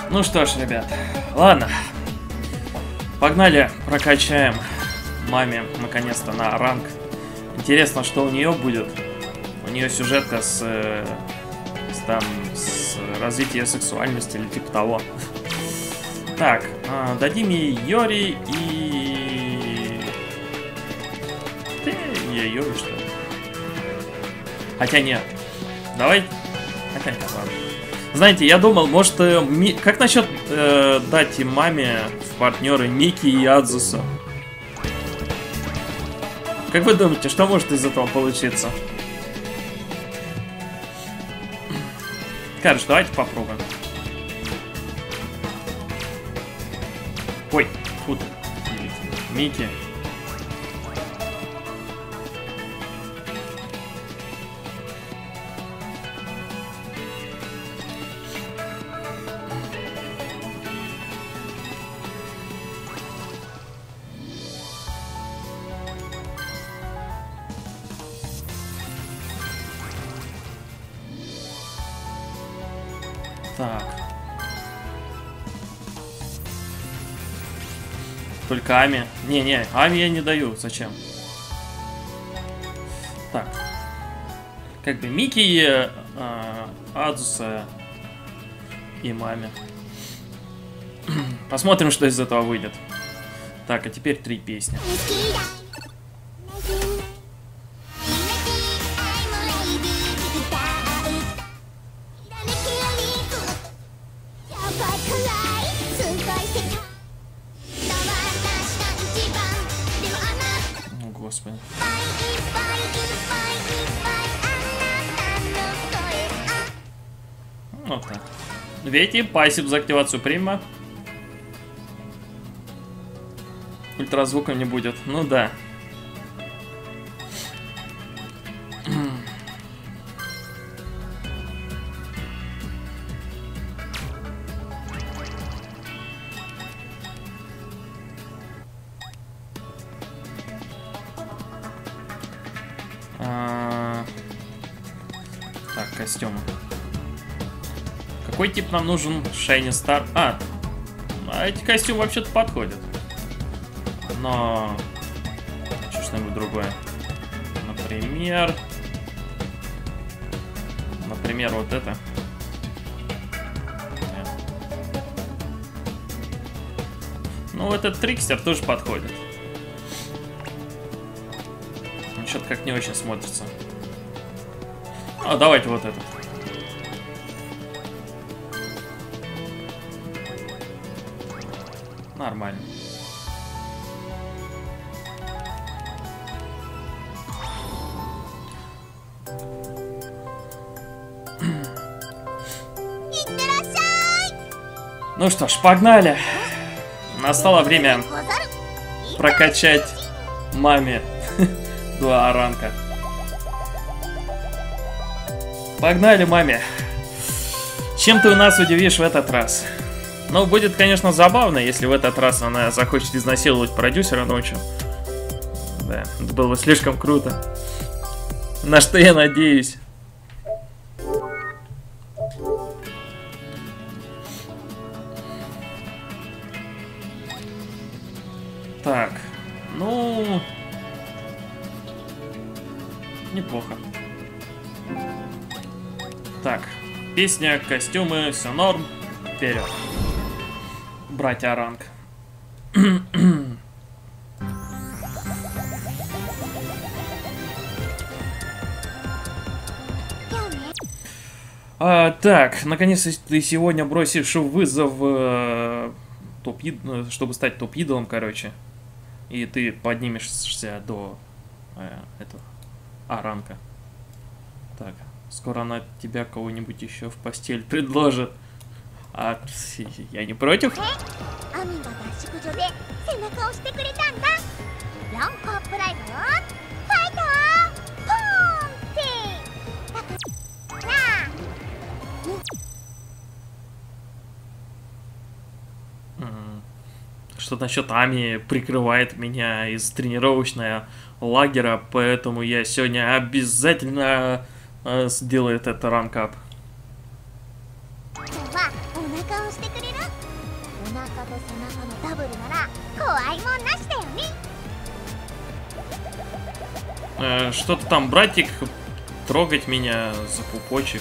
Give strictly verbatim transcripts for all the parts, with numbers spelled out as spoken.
Ну что ж, ребят, ладно. Погнали, прокачаем маме наконец-то на ранг. Интересно, что у нее будет. У нее сюжетка с, с, там, с развитием сексуальности или типа того. Так, дадим ей Йори и... Ей Йори, что ли? Хотя нет. Давай. Хотя нет, ладно. Знаете, я думал, может, э, ми... как насчет э, дать им маме в партнеры Мики и Адзусу? Как вы думаете, что может из этого получиться? Короче, давайте попробуем. Ой, фу ты. Мики. Так. Только Ами. Не-не, Ами я не даю. Зачем? Так. Как бы Мики, э, Адзуса и маме. Посмотрим, что из этого выйдет. Так, а теперь три песни. Господи. Вот так. Видите, пассив за активацию прима. Ультразвука не будет. Ну да. Так, костюмы. Какой тип нам нужен? Shiny Star. А, а эти костюмы вообще-то подходят. Но... Хочу что-нибудь другое. Например... Например, вот это. Ну, вот этот Трикстер тоже подходит. Что-то как не очень смотрится. А, давайте вот этот. Нормально. Ну что ж, погнали. Настало время прокачать маме два ранга. Погнали, маме. Чем ты у нас удивишь в этот раз? Ну, будет, конечно, забавно, если в этот раз она захочет изнасиловать продюсера ночью. Да, это было бы слишком круто. На что я надеюсь. Так, ну... Неплохо. Так, песня, костюмы, все норм. Вперед. Братья ранг. а, так, наконец-то ты сегодня бросишь вызов, э, топ чтобы стать топ-идолом, короче. И ты поднимешься до э, этого А-ранга. Так, скоро она тебя кого-нибудь еще в постель предложит. А я не против. Что насчет Ами прикрывает меня из тренировочного лагеря, поэтому я сегодня обязательно э, сделаю этот ранкап. 顔してくれる？お腹と背中のダブルなら怖いもんなしだよね。 Э, что-то там, братик, трогать меня за пупочек.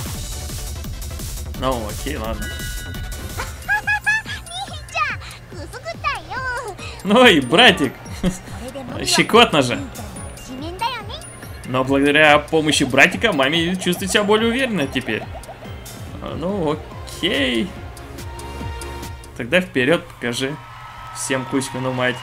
Ну, окей, ладно. Ой, братик! Щекотно же. Но благодаря помощи братика маме чувствует себя более уверенно теперь. Ну, окей. Тогда вперед покажи всем Кузькину мать.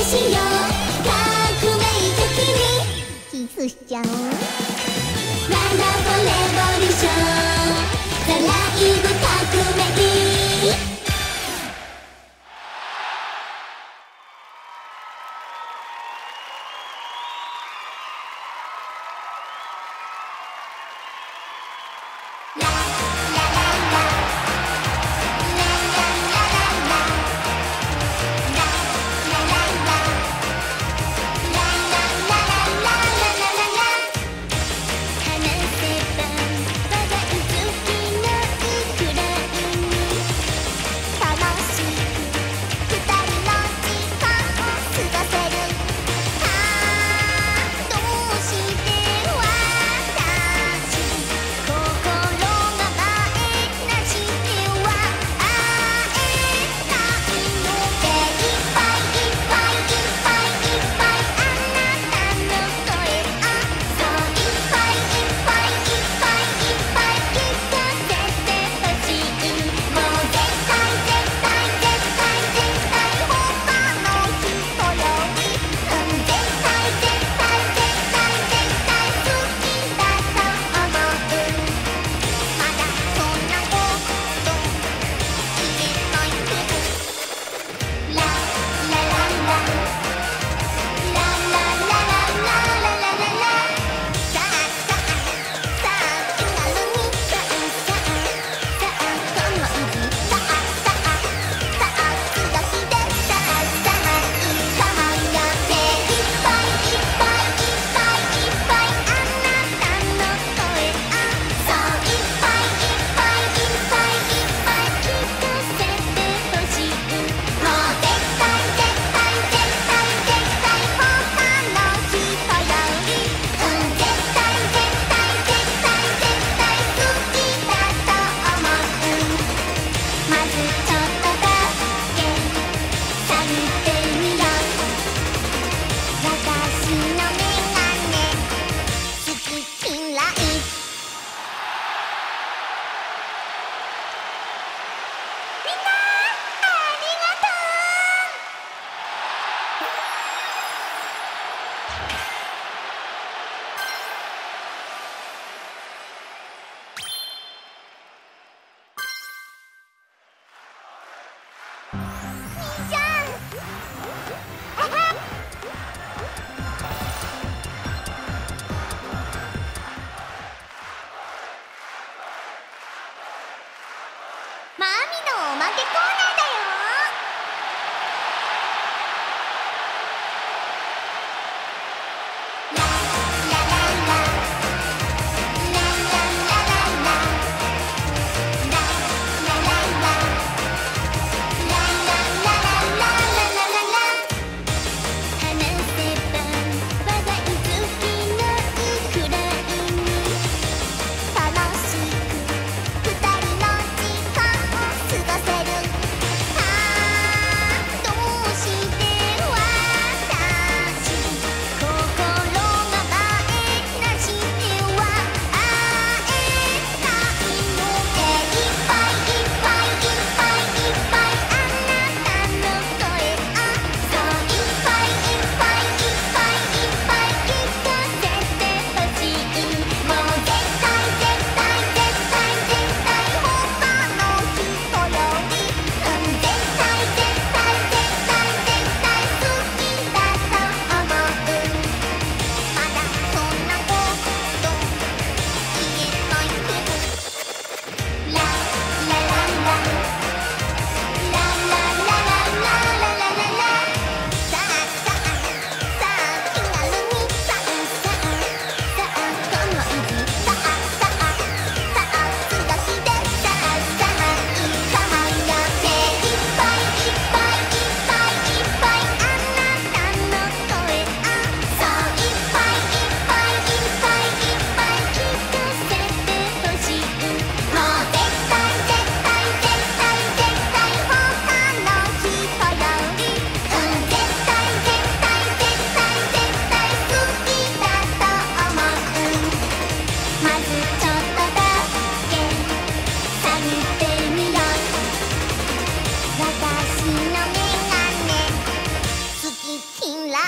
しよう革命的にキスしちゃおうワンダフォーレボリューションザライブ革命話せば我が好きのいくら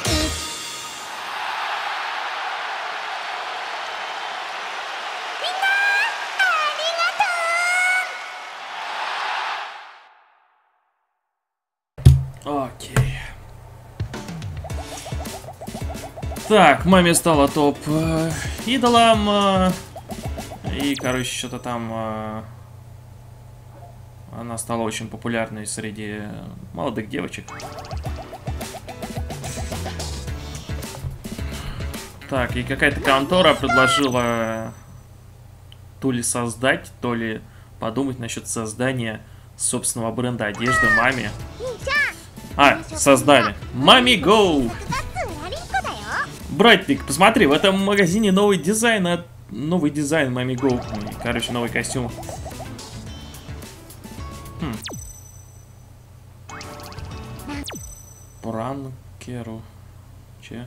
Окей. Так, маме стала топ э, идолом. Э, и, короче, что-то там... Э, она стала очень популярной среди молодых девочек. Так, и какая-то контора предложила то ли создать, то ли подумать насчет создания собственного бренда одежды маме. А, создали. Мами Гоу! Братик, посмотри, в этом магазине новый дизайн от... Новый дизайн Мами Гоу. Короче, новый костюм. Хм. Пранкеру. Че?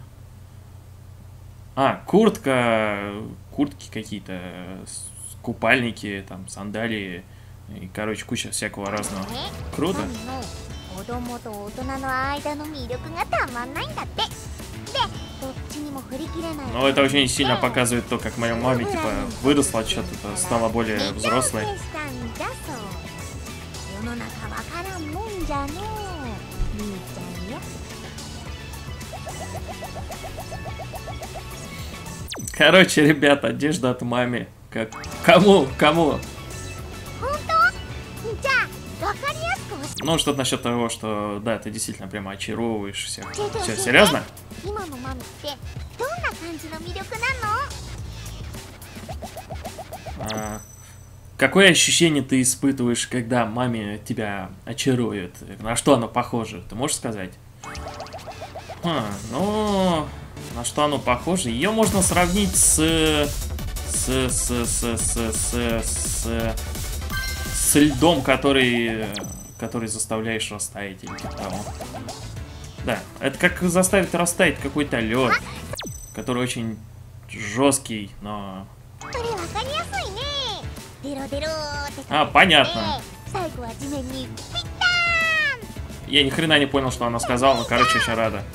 А, куртка. Куртки какие-то. Купальники, там, сандалии. И, короче, куча всякого разного. Круто. Но это очень сильно показывает то, как моя мама, типа, выросла, что-то стала более взрослой. Короче, ребята, одежда от мамы. Как... Кому? Кому? Ну, что-то насчет того, что, да, ты действительно прямо очаровываешь всех. Все, серьезно? А, какое ощущение ты испытываешь, когда маме тебя очарует? На что оно похоже? Ты можешь сказать? Хм, ну, на что оно похоже? Ее можно сравнить с... С... С... С... С... С... С... С льдом, который... который заставляешь растаять или типа того. Да, это как заставить растаять какой-то лед, который очень жесткий, но... А, понятно. Я ни хрена не понял, что она сказала, но, короче, очень рада.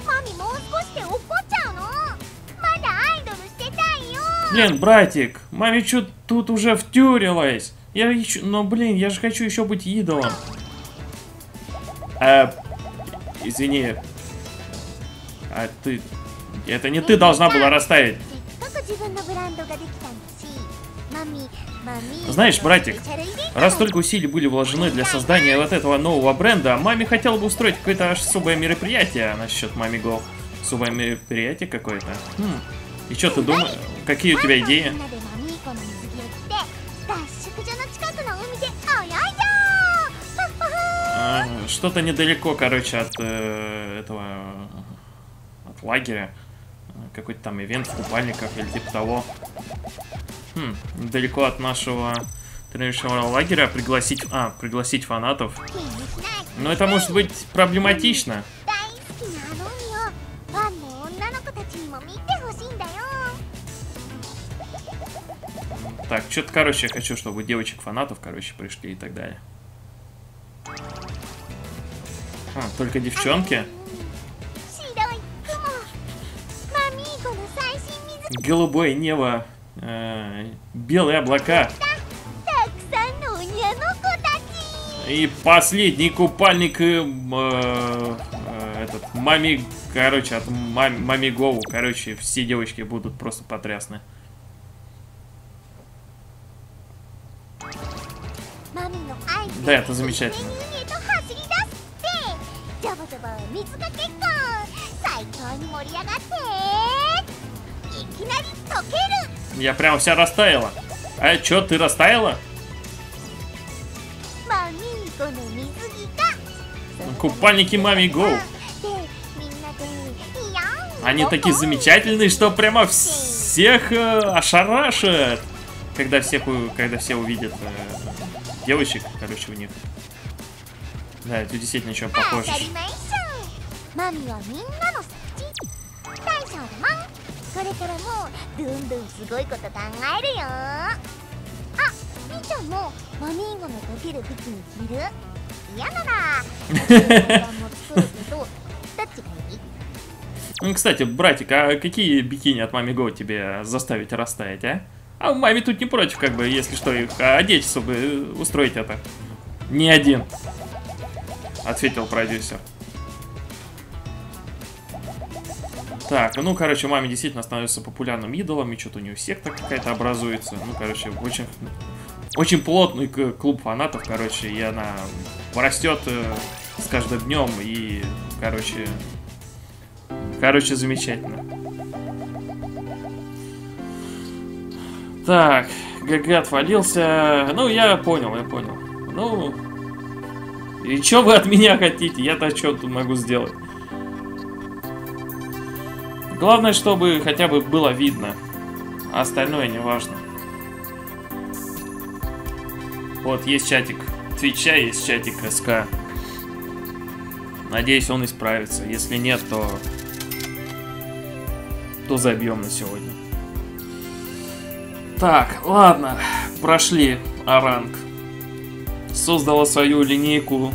Блин, братик, маме что тут уже втюрилась? Я еще... Но, блин, я же хочу еще быть идолом. А, извини. А ты... Это не ты должна была расставить. Знаешь, братик, раз столько усилий были вложены для создания вот этого нового бренда, маме хотела бы устроить какое-то особое мероприятие насчет Мами Гоу. Особое мероприятие какое-то. Хм. И что ты думаешь? Какие у тебя идеи? А, что-то недалеко, короче, от э, этого... От лагеря. Какой-то там ивент в купальниках или типа того. Хм, недалеко от нашего тренировочного лагеря пригласить... А, пригласить фанатов. Но это может быть проблематично. Так, что-то, короче, я хочу, чтобы девочек-фанатов, короче, пришли и так далее. А, только девчонки? Голубое небо, э, белые облака. И последний купальник, э, э, этот, мами, короче, от мами, Мами Гоу, короче, все девочки будут просто потрясны. Да, это замечательно. Я прям вся растаяла. А чё, ты растаяла? Купальники Мами Гоу. Они такие замечательные, что прямо всех э, ошарашат. Когда всех, когда все увидят э, девочек, короче, у них. Да, это действительно еще похоже. Ну, кстати, братик, а какие бикини от Мами Го тебе заставить растаять, а? А маме тут не против, как бы, если что, их одеть, чтобы устроить это. Не один, ответил продюсер. Так, ну, короче, маме действительно становится популярным идолом, и что-то у нее секта какая-то образуется. Ну, короче, очень, очень плотный клуб фанатов, короче, и она растет с каждым днем, и, короче, короче, замечательно. Так, ГГ отвалился. Ну, я понял, я понял. Ну, и что вы от меня хотите? Я-то что тут могу сделать? Главное, чтобы хотя бы было видно. А остальное не важно. Вот, есть чатик Твича, есть чатик СК. Надеюсь, он исправится. Если нет, то... то забьем на сегодня. Так, ладно. Прошли Оранг. Создала свою линейку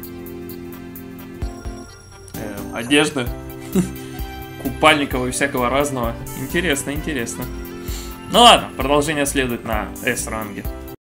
э, одежды. Купальников и всякого разного. Интересно, интересно. Ну ладно, продолжение следует на эс ранге.